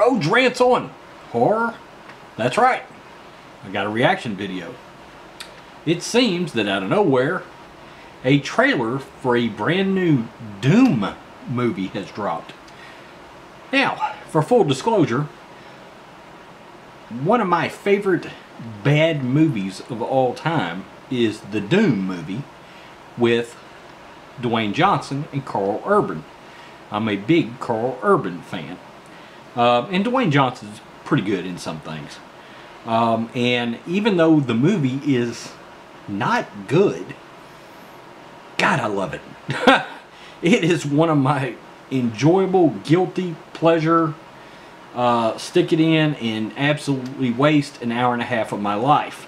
Oh, Drance on horror? That's right. I got a reaction video. It seems that out of nowhere, a trailer for a brand new Doom movie has dropped. Now, for full disclosure, one of my favorite bad movies of all time is the Doom movie with Dwayne Johnson and Karl Urban. I'm a big Karl Urban fan. And Dwayne Johnson's pretty good in some things. And even though the movie is not good, God, I love it. It is one of my enjoyable, guilty pleasure. Stick it in and absolutely waste an hour and a half of my life.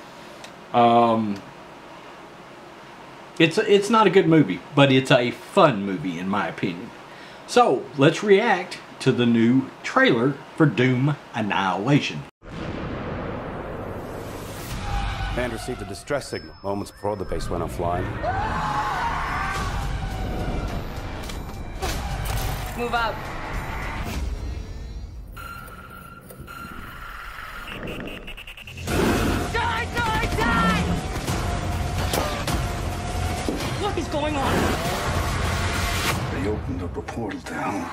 It's not a good movie, but it's a fun movie in my opinion. So let's react to the new trailer for Doom Annihilation. Command received a distress signal moments before the base went offline. Move up. Die, die, die! What is going on? They opened up a portal down.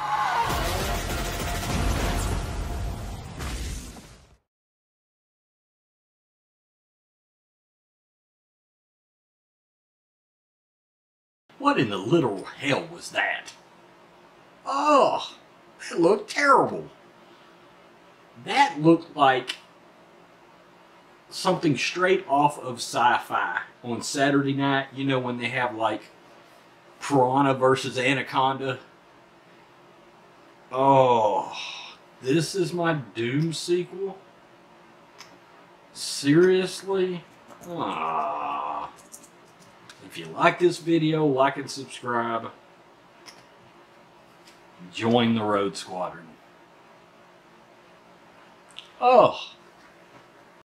What in the literal hell was that? Oh, that looked terrible. That looked like something straight off of Sci-Fi on Saturday night. You know, when they have like Piranha versus Anaconda. Oh, this is my Doom sequel? Seriously? Ah. If you like this video, like and subscribe. Join the Road Squadron. Oh.